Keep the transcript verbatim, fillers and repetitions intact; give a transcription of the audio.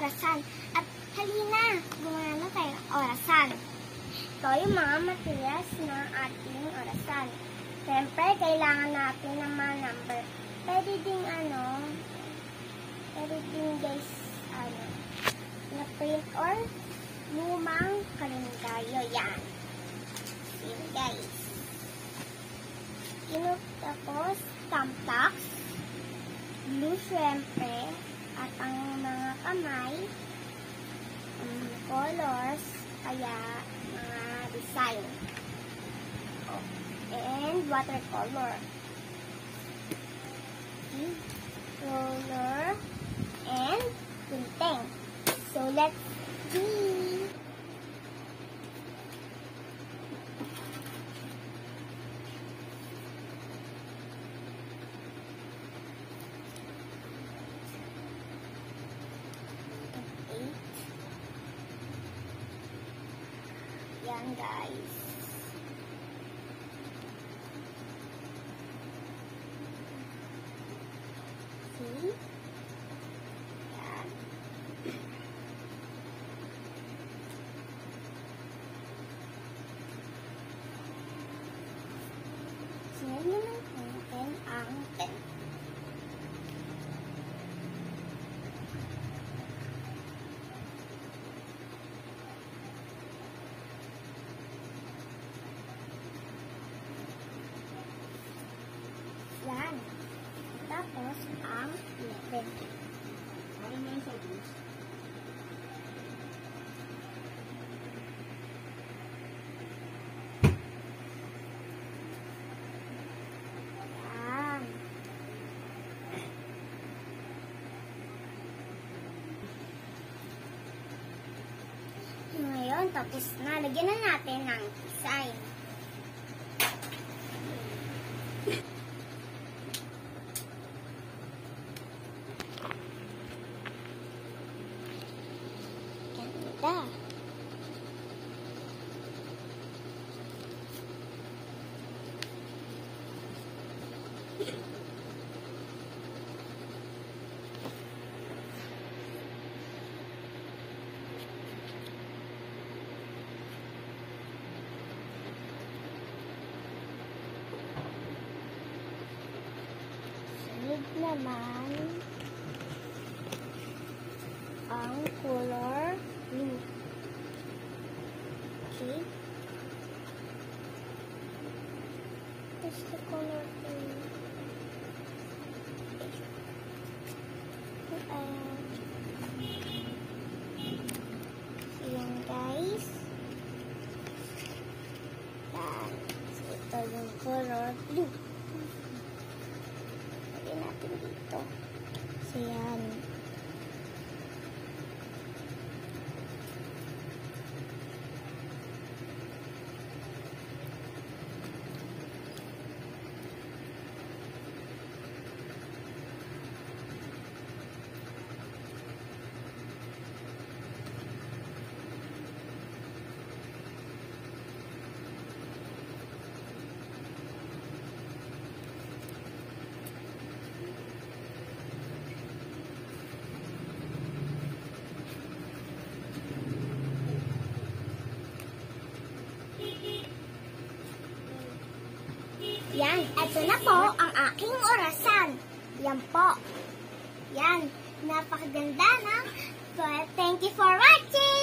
orasan. At halina, gumawa na tayo ng orasan. Ito yung mga materials ng ating orasan. Siyempre, kailangan natin ng mga number. Pwede ding ano, pwede din guys, ano, na print or lumang kalendaryo. Yan. Yan guys. Ino, tapos, tampax, blue syempre, at ang mga kamay, um, colors, kaya mga design. Oh. And watercolor. Okay. Roller and tinting. So let's see. Okay. Yan guys. See? Yan. Sunod naman natin ang pen. Yan. Tapos ang eleven. Ano naman sa bus? Yan. Ngayon, tapos na. Lagyan na natin ng design. Ganda. Sunod naman ang color blue. Okay. This is the color blue. Uh, Ayan guys. Yan. So, ito yung color blue. Lagyan natin dito. So, yan. Yan, eto na po ang aking orasan. Yan po. Yan, napakaganda na. So, thank you for watching!